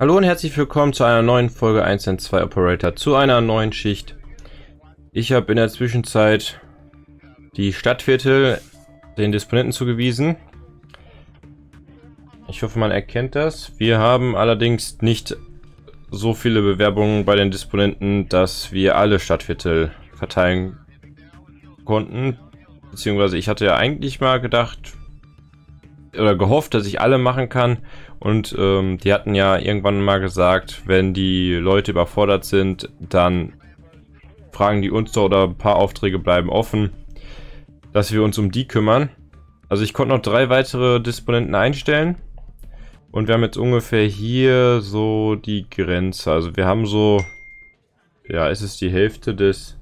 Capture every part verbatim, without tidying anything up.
Hallo und herzlich willkommen zu einer neuen Folge eins eins zwei Operator, zu einer neuen Schicht. Ich habe in der Zwischenzeit die Stadtviertel den Disponenten zugewiesen. Ich hoffe, man erkennt das. Wir haben allerdings nicht so viele Bewerbungen bei den Disponenten, dass wir alle Stadtviertel verteilen konnten. Beziehungsweise ich hatte ja eigentlich mal gedacht oder gehofft, dass ich alle machen kann. Und ähm, die hatten ja irgendwann mal gesagt, wenn die Leute überfordert sind, dann fragen die uns doch, oder ein paar Aufträge bleiben offen, dass wir uns um die kümmern. Also ich konnte noch drei weitere Disponenten einstellen. Und wir haben jetzt ungefähr hier so die Grenze. Also wir haben so, ja, es ist die Hälfte des,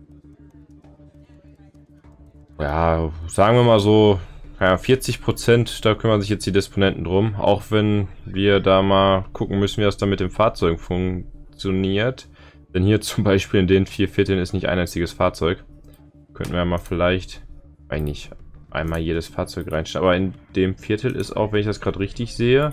ja, sagen wir mal so, ja, vierzig Prozent, da kümmern sich jetzt die Disponenten drum. Auch wenn wir da mal gucken müssen, wie das da mit dem Fahrzeug funktioniert. Denn hier zum Beispiel in den vier Vierteln ist nicht ein einziges Fahrzeug. Könnten wir ja mal vielleicht, eigentlich einmal jedes Fahrzeug reinstellen. Aber in dem Viertel ist auch, wenn ich das gerade richtig sehe,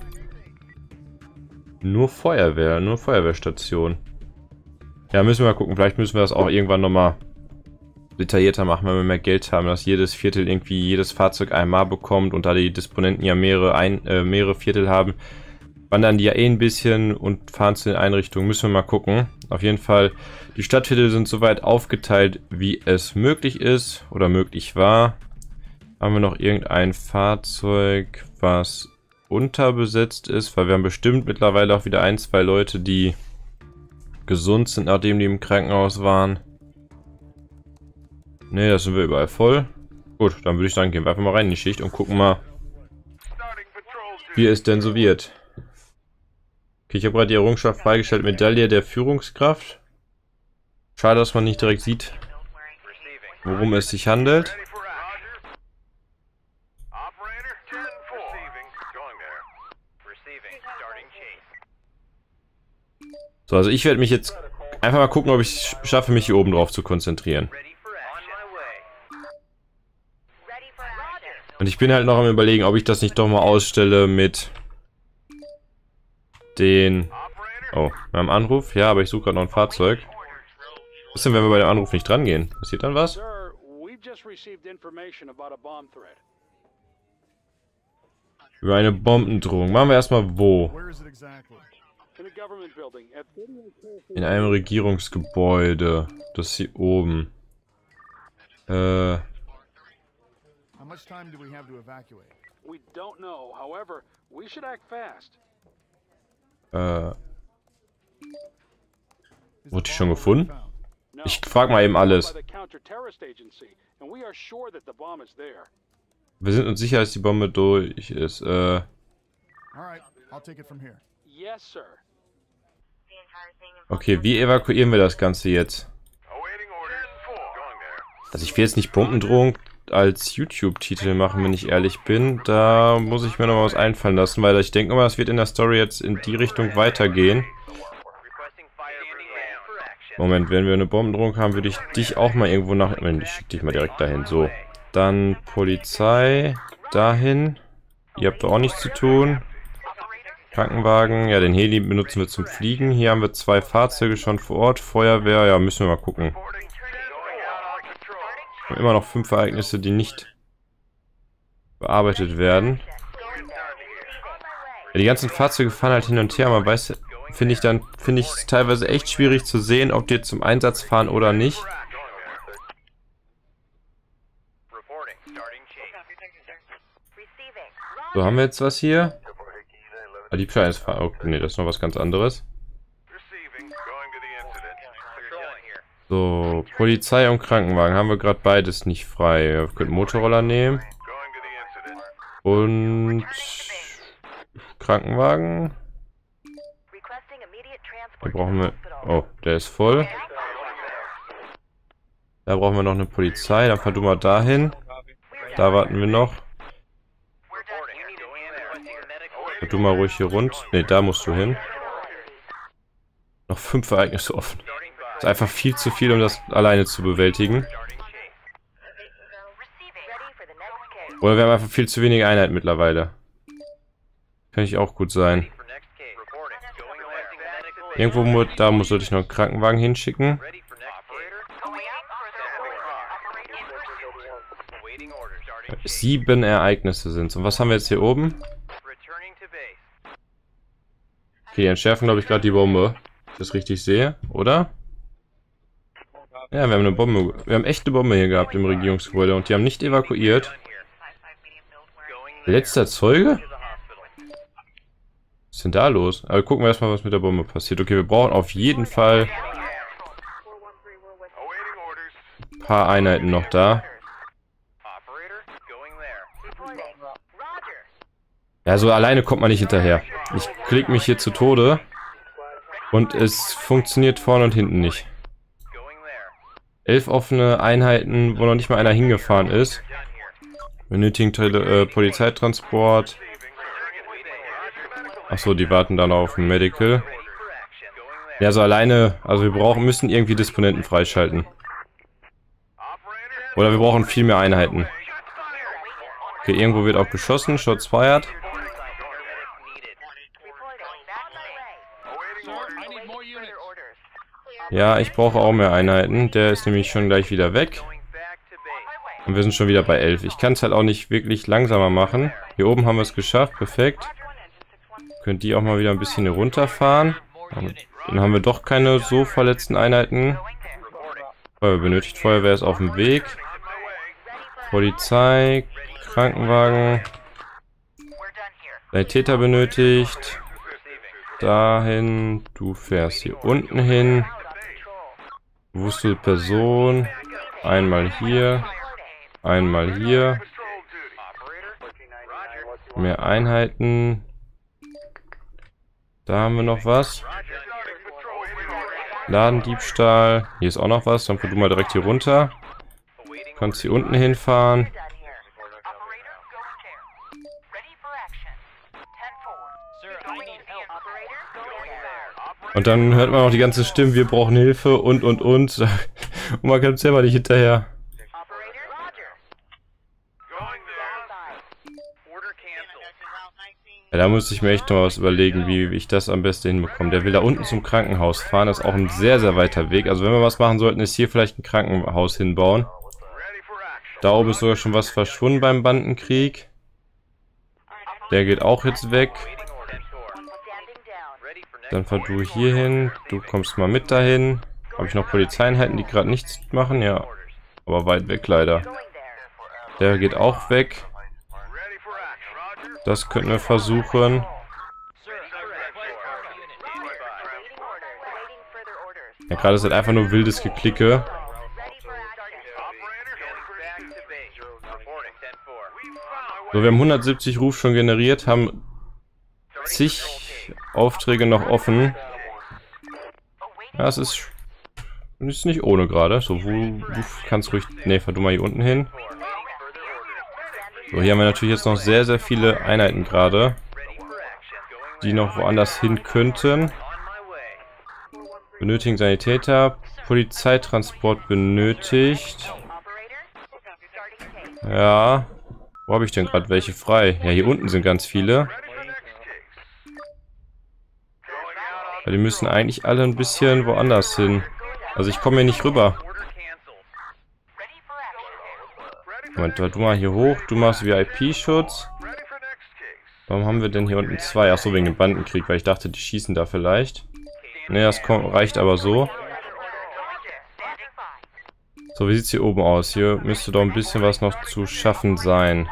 nur Feuerwehr, nur Feuerwehrstation. Ja, müssen wir mal gucken. Vielleicht müssen wir das auch irgendwann nochmal detaillierter machen, wenn wir mehr Geld haben, dass jedes Viertel irgendwie jedes Fahrzeug einmal bekommt und da die Disponenten ja mehrere, ein, äh, mehrere Viertel haben, wandern die ja eh ein bisschen und fahren zu den Einrichtungen. Müssen wir mal gucken. Auf jeden Fall, die Stadtviertel sind soweit aufgeteilt, wie es möglich ist oder möglich war. Haben wir noch irgendein Fahrzeug, was unterbesetzt ist, weil wir haben bestimmt mittlerweile auch wieder ein, zwei Leute, die gesund sind, nachdem die im Krankenhaus waren. Ne, das sind wir überall voll. Gut, dann würde ich sagen, gehen wir einfach mal rein in die Schicht und gucken mal, wie es denn so wird. Okay, ich habe gerade die Errungenschaft freigestellt, Medaille der Führungskraft. Schade, dass man nicht direkt sieht, worum es sich handelt. So, also ich werde mich jetzt einfach mal gucken, ob ich es schaffe, mich hier oben drauf zu konzentrieren. Und ich bin halt noch am Überlegen, ob ich das nicht doch mal ausstelle mit den... Oh, wir haben einen Anruf. Ja, aber ich suche gerade noch ein Fahrzeug. Was ist denn, wenn wir bei dem Anruf nicht dran gehen? Passiert dann was? Über eine Bombendrohung. Machen wir erstmal wo? In einem Regierungsgebäude. Das ist hier oben. Äh... How much time do we have to evacuate? We don't know. However, we should act fast. Äh. Wurde die schon gefunden? Ich frag mal eben alles. Wir sind uns sicher, dass die Bombe durch ist. Äh. Okay, wie evakuieren wir das Ganze jetzt? Also ich will jetzt nicht Bombendrohung als YouTube-Titel machen, wenn ich ehrlich bin. Da muss ich mir noch was einfallen lassen, weil ich denke mal, es wird in der Story jetzt in die Richtung weitergehen. Moment, wenn wir eine Bombendrohung haben, würde ich dich auch mal irgendwo nach... Ich schicke dich mal direkt dahin. So, dann Polizei dahin. Ihr habt da auch nichts zu tun. Krankenwagen, ja, den Heli benutzen wir zum Fliegen. Hier haben wir zwei Fahrzeuge schon vor Ort. Feuerwehr, ja, müssen wir mal gucken. Immer noch fünf Ereignisse, die nicht bearbeitet werden. Ja, die ganzen Fahrzeuge fahren halt hin und her, man weiß, finde ich dann, finde ich es teilweise echt schwierig zu sehen, ob die zum Einsatz fahren oder nicht. So, haben wir jetzt was hier? Ah, die Kleine ist fahren. Oh, nee, das ist noch was ganz anderes. So, Polizei und Krankenwagen haben wir gerade beides nicht frei. Wir könnten Motorroller nehmen. Und Krankenwagen. Da brauchen wir... Oh, der ist voll. Da brauchen wir noch eine Polizei. Dann fahr du mal dahin. Da warten wir noch. Fahr du mal ruhig hier rund. Ne, da musst du hin. Noch fünf Ereignisse offen. Ist einfach viel zu viel, um das alleine zu bewältigen. Oder wir haben einfach viel zu wenige Einheiten mittlerweile. Kann ich auch gut sein. Irgendwo muss, da muss sollte ich noch einen Krankenwagen hinschicken. Sieben Ereignisse sind. Und was haben wir jetzt hier oben? Okay, die entschärfen, glaube ich, gerade die Bombe. Wenn ich das richtig sehe, oder? Ja, wir haben eine Bombe. Wir haben echt eine Bombe hier gehabt im Regierungsgebäude und die haben nicht evakuiert. Letzter Zeuge? Was ist denn da los? Aber gucken wir erstmal, was mit der Bombe passiert. Okay, wir brauchen auf jeden Fall ein paar Einheiten noch da. Ja, so alleine kommt man nicht hinterher. Ich klicke mich hier zu Tode und es funktioniert vorne und hinten nicht. Elf offene Einheiten, wo noch nicht mal einer hingefahren ist. Benötigen Tele äh, Polizeitransport. Achso, die warten dann auf ein Medical. Ja, so alleine, also wir brauchen, müssen irgendwie Disponenten freischalten. Oder wir brauchen viel mehr Einheiten. Okay, irgendwo wird auch geschossen, Shots fired. Ja, ich brauche auch mehr Einheiten. Der ist nämlich schon gleich wieder weg. Und wir sind schon wieder bei elf. Ich kann es halt auch nicht wirklich langsamer machen. Hier oben haben wir es geschafft. Perfekt. Könnt die auch mal wieder ein bisschen hier runterfahren. Dann haben wir doch keine so verletzten Einheiten. Feuerwehr benötigt. Feuerwehr ist auf dem Weg. Polizei. Krankenwagen. Sanitäter benötigt. Dahin. Du fährst hier unten hin. Bewusste Person. Einmal hier. Einmal hier. Mehr Einheiten. Da haben wir noch was. Ladendiebstahl. Hier ist auch noch was. Dann fahr du mal direkt hier runter. Du kannst hier unten hinfahren. Und dann hört man auch die ganze Stimme, wir brauchen Hilfe und und und. Und man kommt selber nicht hinterher. Ja, da muss ich mir echt noch was überlegen, wie ich das am besten hinbekomme. Der will da unten zum Krankenhaus fahren, das ist auch ein sehr, sehr weiter Weg. Also wenn wir was machen sollten, ist hier vielleicht ein Krankenhaus hinbauen. Da oben ist sogar schon was verschwunden beim Bandenkrieg. Der geht auch jetzt weg. Dann fahr du hier hin, du kommst mal mit dahin. Habe ich noch Polizeieinheiten, die gerade nichts machen? Ja, aber weit weg leider. Der geht auch weg. Das könnten wir versuchen. Ja, gerade ist halt einfach nur wildes Geklicke. So, wir haben hundertsiebzig Ruf schon generiert, haben zig Aufträge noch offen. Ja, es ist, ist nicht ohne gerade. So, wo, du kannst ruhig... Ne, fahr du mal hier unten hin. So, hier haben wir natürlich jetzt noch sehr, sehr viele Einheiten gerade, die noch woanders hin könnten. Benötigen Sanitäter. Polizeitransport benötigt. Ja. Wo habe ich denn gerade welche frei? Ja, hier unten sind ganz viele. Ja, die müssen eigentlich alle ein bisschen woanders hin. Also ich komme hier nicht rüber. Moment, du mal hier hoch. Du machst V I P-Schutz. Warum haben wir denn hier unten zwei? Achso, wegen dem Bandenkrieg, weil ich dachte, die schießen da vielleicht. Ne, das kommt, reicht aber so. So, wie sieht es hier oben aus? Hier müsste doch ein bisschen was noch zu schaffen sein.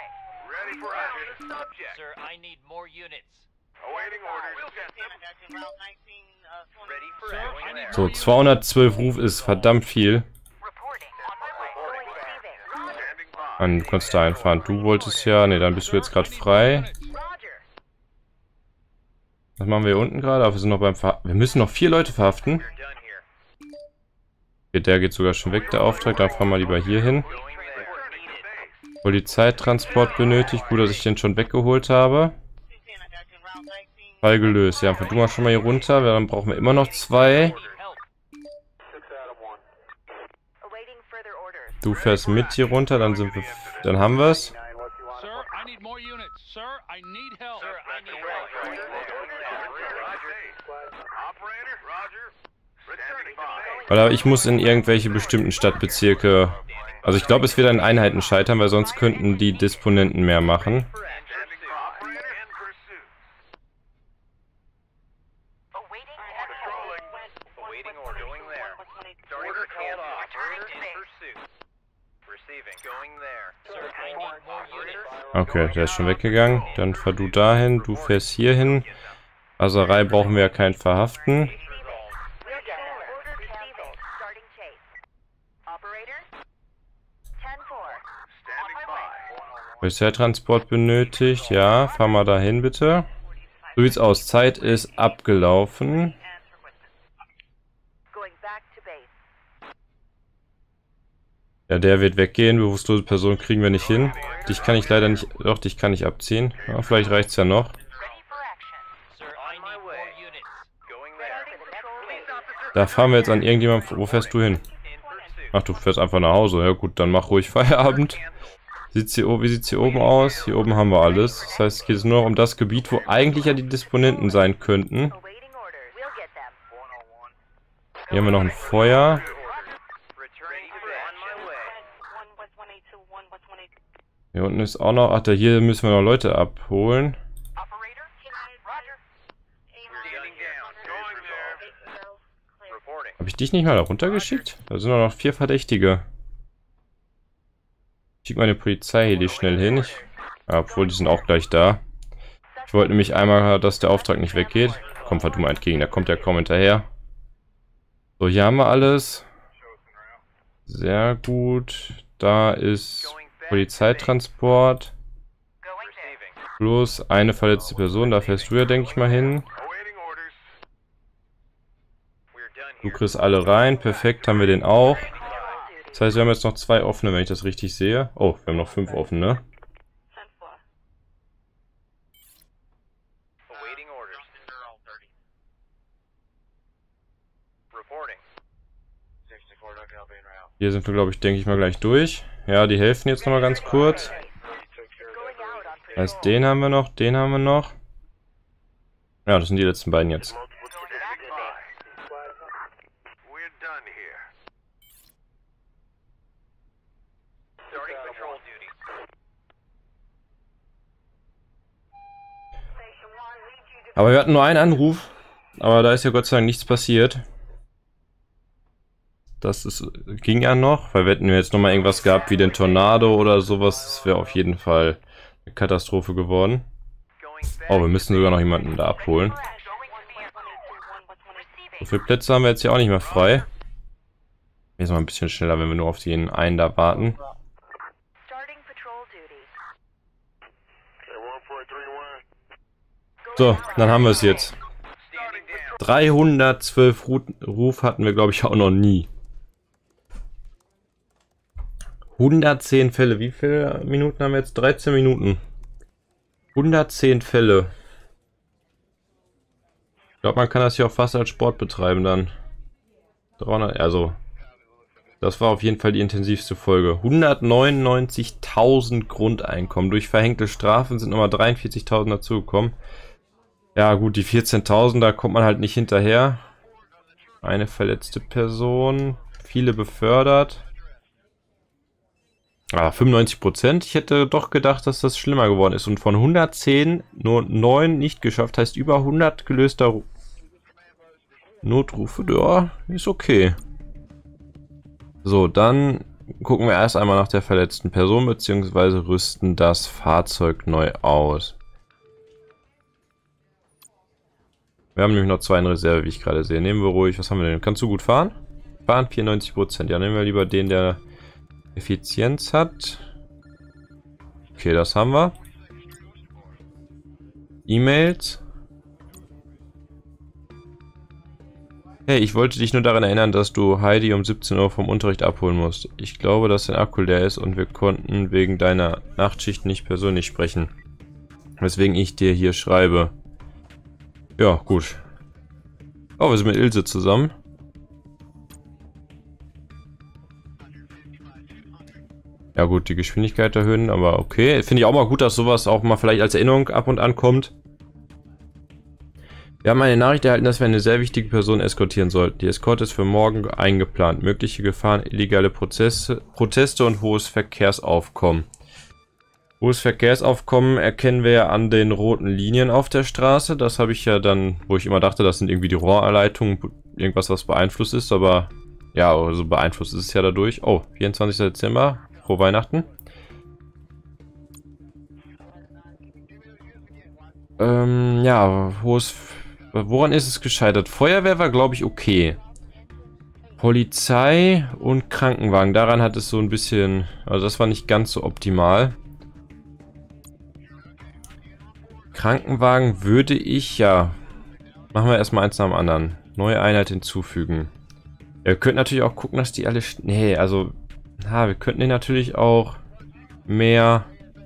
So, zweihundertzwölf Ruf ist verdammt viel. Mann, du kannst da einfahren. Du wolltest ja... Ne, dann bist du jetzt gerade frei. Was machen wir hier unten gerade? Aber wir sind noch beim Verhaften. Wir müssen noch vier Leute verhaften. Okay, der geht sogar schon weg, der Auftrag. Dann fahren wir lieber hier hin. Polizeitransport benötigt. Gut, dass ich den schon weggeholt habe. Fall gelöst. Ja, fahr du mal schon mal hier runter. Dann brauchen wir immer noch zwei. Du fährst mit hier runter, dann sind wir, dann haben wir es. Oder ich muss in irgendwelche bestimmten Stadtbezirke... Also ich glaube, es wird an Einheiten scheitern, weil sonst könnten die Disponenten mehr machen. Okay, der ist schon weggegangen. Dann fahr du dahin, du fährst hier hin. Aserei brauchen wir ja kein Verhaften. Polizeitransport benötigt. Ja, fahr mal dahin bitte. So sieht's aus. Zeit ist abgelaufen. Ja, der wird weggehen. Bewusstlose Person kriegen wir nicht hin. Dich kann ich leider nicht... Doch, dich kann ich abziehen. Ja, vielleicht reicht's ja noch. Da fahren wir jetzt an irgendjemand... Wo fährst du hin? Ach, du fährst einfach nach Hause. Ja gut, dann mach ruhig Feierabend. Sieht's hier, wie sieht's hier oben aus? Hier oben haben wir alles. Das heißt, es geht nur um das Gebiet, wo eigentlich ja die Disponenten sein könnten. Hier haben wir noch ein Feuer. Hier unten ist auch noch... Ach, da hier müssen wir noch Leute abholen. Habe ich dich nicht mal da runtergeschickt? Da sind noch vier Verdächtige. Schick meine Polizei hier schnell hin. Ich, ja, obwohl, die sind auch gleich da. Ich wollte nämlich einmal, dass der Auftrag nicht weggeht. Komm, fahr du mal entgegen, da kommt der kaum hinterher. So, hier haben wir alles. Sehr gut. Da ist Polizeitransport. Plus eine verletzte Person, da fährst du ja, denke ich mal, hin. Du kriegst alle rein, perfekt, haben wir den auch. Das heißt, wir haben jetzt noch zwei offene, wenn ich das richtig sehe. Oh, wir haben noch fünf offene. Hier sind wir, glaube ich, denke ich mal gleich durch. Ja, die helfen jetzt noch mal ganz kurz. Das heißt, den haben wir noch, den haben wir noch. Ja, das sind die letzten beiden jetzt. Aber wir hatten nur einen Anruf, aber da ist ja Gott sei Dank nichts passiert. Das ist, ging ja noch, weil wir hätten jetzt nochmal irgendwas gehabt wie den Tornado oder sowas, das wäre auf jeden Fall eine Katastrophe geworden. Oh, wir müssen sogar noch jemanden da abholen. So viele Plätze haben wir jetzt hier auch nicht mehr frei. Jetzt mal ein bisschen schneller, wenn wir nur auf den einen da warten. So, dann haben wir es jetzt. dreihundertzwölf Ruf hatten wir, glaube ich, auch noch nie. hundertzehn Fälle. Wie viele Minuten haben wir jetzt? dreizehn Minuten. hundertzehn Fälle. Ich glaube, man kann das hier auch fast als Sport betreiben dann. dreihundert, also. Das war auf jeden Fall die intensivste Folge. hundertneunundneunzigtausend Grundeinkommen. Durch verhängte Strafen sind nochmal dreiundvierzigtausend dazugekommen. Ja gut, die vierzehntausend, da kommt man halt nicht hinterher. Eine verletzte Person. Viele befördert. Ah, fünfundneunzig Prozent. Ich hätte doch gedacht, dass das schlimmer geworden ist. Und von hundertzehn nur neun nicht geschafft. Heißt über hundert gelöster Notrufe. Ja, ist okay. So, dann gucken wir erst einmal nach der verletzten Person, beziehungsweise rüsten das Fahrzeug neu aus. Wir haben nämlich noch zwei in Reserve, wie ich gerade sehe. Nehmen wir ruhig. Was haben wir denn? Kannst du gut fahren? Fahren vierundneunzig Prozent. Ja, nehmen wir lieber den, der Effizienz hat. Okay, das haben wir. E-Mails. Hey, ich wollte dich nur daran erinnern, dass du Heidi um siebzehn Uhr vom Unterricht abholen musst. Ich glaube, dass dein Akku leer ist und wir konnten wegen deiner Nachtschicht nicht persönlich sprechen. Weswegen ich dir hier schreibe. Ja, gut. Oh, wir sind mit Ilse zusammen. Ja gut, die Geschwindigkeit erhöhen, aber okay. Finde ich auch mal gut, dass sowas auch mal vielleicht als Erinnerung ab und an kommt. Wir haben eine Nachricht erhalten, dass wir eine sehr wichtige Person eskortieren sollten. Die Eskorte ist für morgen eingeplant. Mögliche Gefahren, illegale Prozesse, Proteste und hohes Verkehrsaufkommen. Hohes Verkehrsaufkommen erkennen wir ja an den roten Linien auf der Straße. Das habe ich ja dann, wo ich immer dachte, das sind irgendwie die Rohrleitungen, irgendwas, was beeinflusst ist. Aber ja, also beeinflusst ist es ja dadurch. Oh, vierundzwanzigster Dezember, frohe Weihnachten. Ähm, ja, hohes... Woran ist es gescheitert? Feuerwehr war, glaube ich, okay. Polizei und Krankenwagen, daran hat es so ein bisschen... Also das war nicht ganz so optimal. Krankenwagen würde ich, ja... Machen wir erstmal eins nach dem anderen. Neue Einheit hinzufügen. Ja, wir könnten natürlich auch gucken, dass die alle... Nee, also... Na, wir könnten den natürlich auch mehr...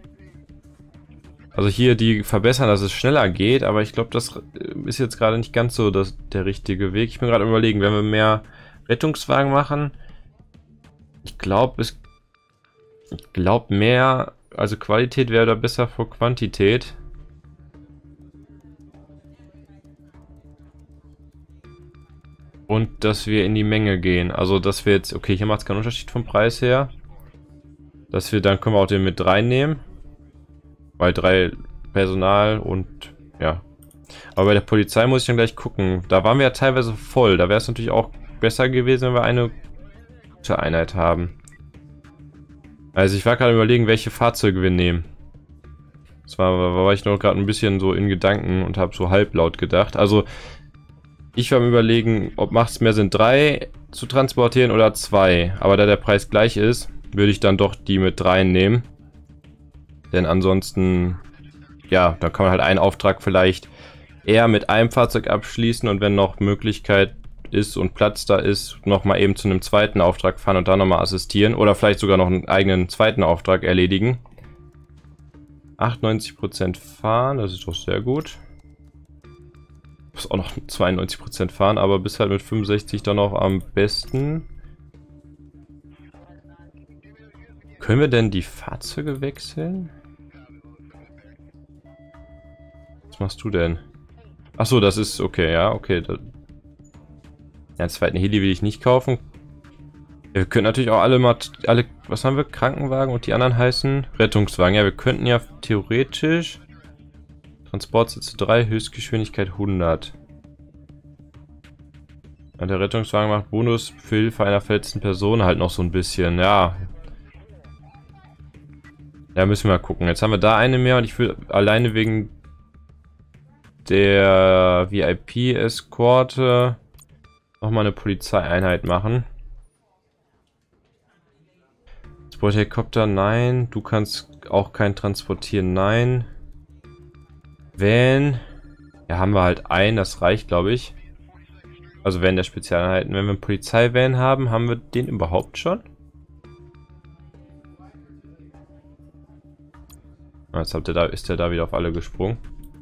Also hier die verbessern, dass es schneller geht, aber ich glaube, das ist jetzt gerade nicht ganz so das, der richtige Weg. Ich bin gerade überlegen, wenn wir mehr Rettungswagen machen, ich glaube, es, ich glaube mehr, also Qualität wäre da besser vor Quantität. Und dass wir in die Menge gehen, also dass wir jetzt, okay, hier macht es keinen Unterschied vom Preis her, dass wir, dann können wir auch den mit reinnehmen. Bei drei Personal und ja. Aber bei der Polizei muss ich dann gleich gucken. Da waren wir ja teilweise voll. Da wäre es natürlich auch besser gewesen, wenn wir eine gute Einheit haben. Also ich war gerade überlegen, welche Fahrzeuge wir nehmen. Das war, war ich noch gerade ein bisschen so in Gedanken und habe so halblaut gedacht. Also ich war am Überlegen, ob macht es mehr Sinn, drei zu transportieren oder zwei. Aber da der Preis gleich ist, würde ich dann doch die mit dreien nehmen. Denn ansonsten, ja, da kann man halt einen Auftrag vielleicht eher mit einem Fahrzeug abschließen und wenn noch Möglichkeit ist und Platz da ist, nochmal eben zu einem zweiten Auftrag fahren und dann nochmal assistieren oder vielleicht sogar noch einen eigenen zweiten Auftrag erledigen. achtundneunzig Prozent fahren, das ist doch sehr gut. Ich muss auch noch zweiundneunzig Prozent fahren, aber bis halt mit fünfundsechzig dann auch am besten. Können wir denn die Fahrzeuge wechseln? Was machst du denn? Achso, das ist okay, ja, okay. Ja, den zweiten Heli will ich nicht kaufen. Ja, wir können natürlich auch alle mal, alle, was haben wir? Krankenwagen und die anderen heißen Rettungswagen. Ja, wir könnten ja theoretisch Transportsitze drei, Höchstgeschwindigkeit hundert. Ja, der Rettungswagen macht Bonus für Hilfe einer verletzten Person halt noch so ein bisschen, ja. Ja, müssen wir mal gucken. Jetzt haben wir da eine mehr und ich will alleine wegen der V I P-Eskorte nochmal eine Polizeieinheit machen. Transporthelikopter, nein. Du kannst auch keinen transportieren, nein. Van. Ja, haben wir halt einen, das reicht, glaube ich. Also Van der Spezialeinheiten. Wenn wir einen Polizeivan haben, haben wir den überhaupt schon? Jetzt habt ihr da, ist der da wieder auf alle gesprungen.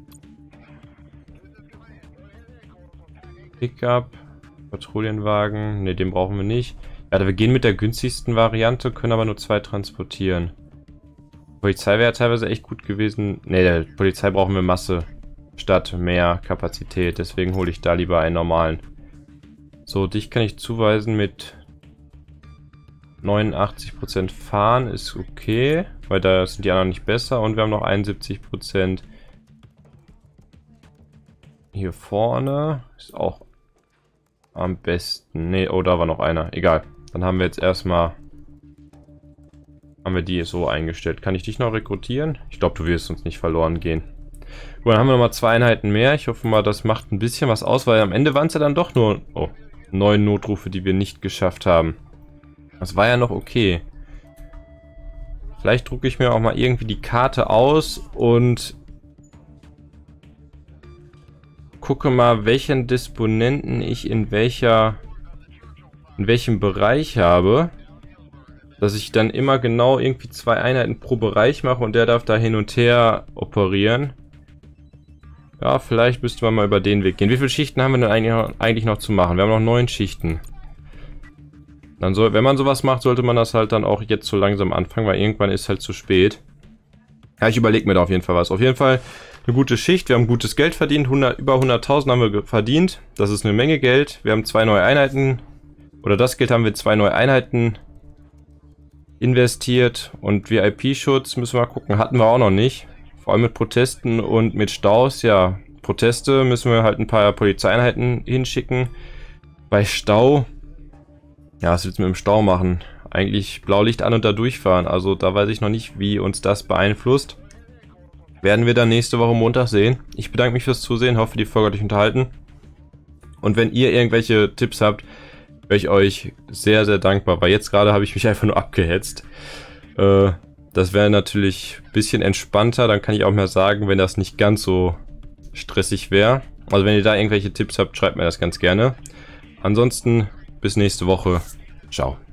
Pickup, Patrouillenwagen, ne, den brauchen wir nicht. Ja, wir gehen mit der günstigsten Variante, können aber nur zwei transportieren. Polizei wäre teilweise echt gut gewesen. Ne, der Polizei brauchen wir Masse statt mehr Kapazität, deswegen hole ich da lieber einen normalen. So, dich kann ich zuweisen mit neunundachtzig Prozent fahren, ist okay, weil da sind die anderen nicht besser und wir haben noch einundsiebzig Prozent hier vorne, ist auch am besten. Ne, oh, da war noch einer, egal. Dann haben wir jetzt erstmal, haben wir die so eingestellt. Kann ich dich noch rekrutieren? Ich glaube, du wirst uns nicht verloren gehen. Gut, dann haben wir nochmal zwei Einheiten mehr. Ich hoffe mal, das macht ein bisschen was aus, weil am Ende waren es ja dann doch nur oh, neun Notrufe, die wir nicht geschafft haben. Das war ja noch okay. Vielleicht drucke ich mir auch mal irgendwie die Karte aus und gucke mal, welchen Disponenten ich in welcher in welchem Bereich habe, dass ich dann immer genau irgendwie zwei Einheiten pro Bereich mache und der darf da hin und her operieren. Ja, vielleicht müsste man mal über den Weg gehen. Wie viele Schichten haben wir denn eigentlich noch, eigentlich noch zu machen? Wir haben noch neun Schichten. Dann soll, wenn man sowas macht, sollte man das halt dann auch jetzt so langsam anfangen, weil irgendwann ist halt zu spät. Ja, ich überlege mir da auf jeden Fall was. Auf jeden Fall eine gute Schicht. Wir haben gutes Geld verdient. hundert, über hunderttausend haben wir verdient. Das ist eine Menge Geld. Wir haben zwei neue Einheiten. Oder das Geld haben wir zwei neue Einheiten investiert. Und V I P-Schutz müssen wir mal gucken. Hatten wir auch noch nicht. Vor allem mit Protesten und mit Staus. Ja, Proteste müssen wir halt ein paar Polizeieinheiten hinschicken. Bei Stau. Ja, was willst du mit dem Stau machen? Eigentlich Blaulicht an und da durchfahren. Also da weiß ich noch nicht, wie uns das beeinflusst. Werden wir dann nächste Woche Montag sehen. Ich bedanke mich fürs Zusehen, hoffe die Folge hat euch unterhalten. Und wenn ihr irgendwelche Tipps habt, wäre ich euch sehr, sehr dankbar. Weil jetzt gerade habe ich mich einfach nur abgehetzt. Äh, das wäre natürlich ein bisschen entspannter. Dann kann ich auch mehr sagen, wenn das nicht ganz so stressig wäre. Also wenn ihr da irgendwelche Tipps habt, schreibt mir das ganz gerne. Ansonsten bis nächste Woche. Ciao.